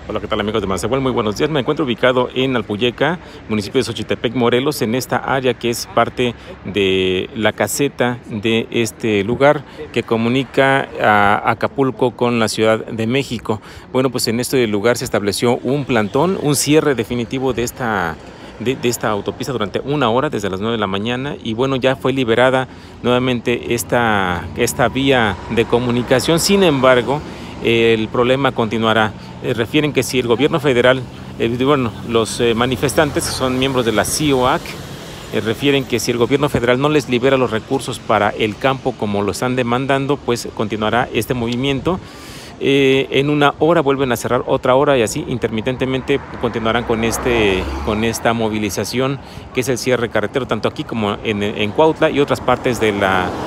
Hola, ¿qué tal amigos de Macehual? Muy buenos días. Me encuentro ubicado en Alpuyeca, municipio de Xochitepec, Morelos, en esta área que es parte de la caseta de este lugar que comunica a Acapulco con la Ciudad de México. Bueno, pues en este lugar se estableció un plantón, un cierre definitivo de esta autopista durante una hora desde las 9 de la mañana y bueno, ya fue liberada nuevamente esta vía de comunicación. Sin embargo, el problema continuará. Refieren que si el gobierno federal, los manifestantes son miembros de la CIOAC, refieren que si el gobierno federal no les libera los recursos para el campo como lo están demandando, pues continuará este movimiento. En una hora vuelven a cerrar otra hora y así intermitentemente continuarán con esta movilización que es el cierre carretero tanto aquí como en Cuautla y otras partes del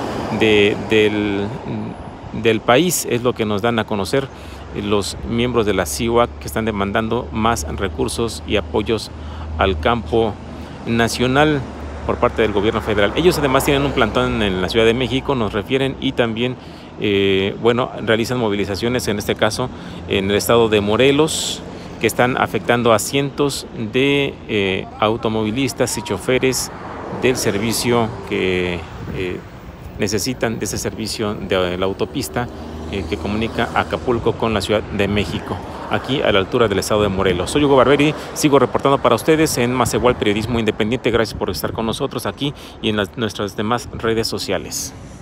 país. Es lo que nos dan a conocer los miembros de la CIOAC, que están demandando más recursos y apoyos al campo nacional por parte del gobierno federal. Ellos además tienen un plantón en la Ciudad de México, nos refieren, y también realizan movilizaciones, en este caso en el estado de Morelos, que están afectando a cientos de automovilistas y choferes del servicio que necesitan de ese servicio de la autopista que comunica Acapulco con la Ciudad de México, aquí a la altura del estado de Morelos. Soy Hugo Barberi, sigo reportando para ustedes en Macehual Periodismo Independiente. Gracias por estar con nosotros aquí y en nuestras demás redes sociales.